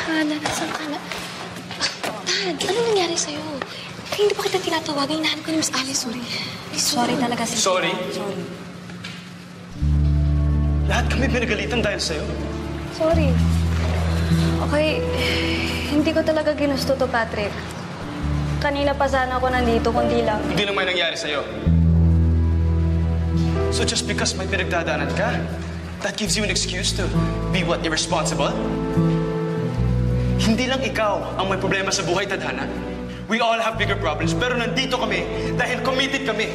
Hana, nasaan ka na? Dad, ano nangyari sa'yo? Kaya hindi pa kita tinatawagan. Hinahanap ko ni Miss Alice. Sorry talaga, Cynthia. Sorry? Lahat kami pinagalitan dahil sa'yo. Sorry. Okay, hindi ko talaga ginusto to, Patrick. Kanina pa sana ako nandito, kundi lang. Hindi lang may nangyari sa'yo. So just because may pinagdadaanan ka, that gives you an excuse to be what, irresponsible? Hindi lang ikaw ang may problema sa buhay, Tadhana. We all have bigger problems, pero nandito kami dahil committed kami.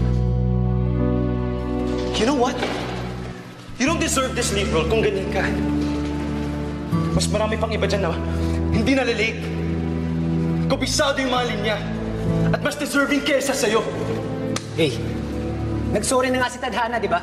You know what? You don't deserve this lead role kung ganyan ka. Mas marami pang iba dyan na hindi nalilate. Kabisado yung mga linya. At mas deserving kesa sa'yo. Hey, nag-sorry na nga si Tadhana, di ba?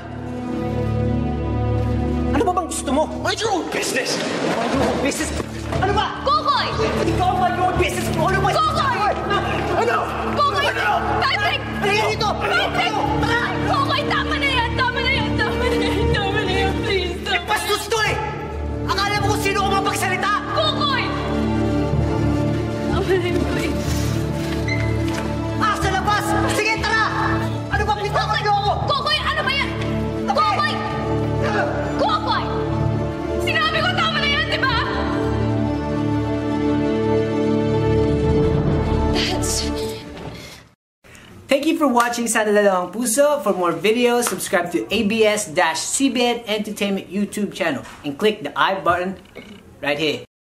Ano ba bang gusto mo? Mind your own business! Mind your own business? Ano ba? Kokoy! Ikaw ang mind your own business! Ano ba? Kokoy! Ano? Kokoy! Ano? Patrick! Halika dito! Patrick! Kokoy, tama na yan! Tama na yan! Tama na yan! Tama na yan! Please! Bastos to eh! Akala mo kung sino ko mapagsalita? Kokoy! Tama na yan, please. Ah, sa labas! Sige, tara! Ano ba pinitawan niyo ako? Kokoy, ano ba yan? Kokoy! Kokoy! Sinabi ko tama na yan, di ba? Thank you for watching Sana Dalawang Puso. For more videos, subscribe to ABS-CBN Entertainment YouTube channel and click the I button right here.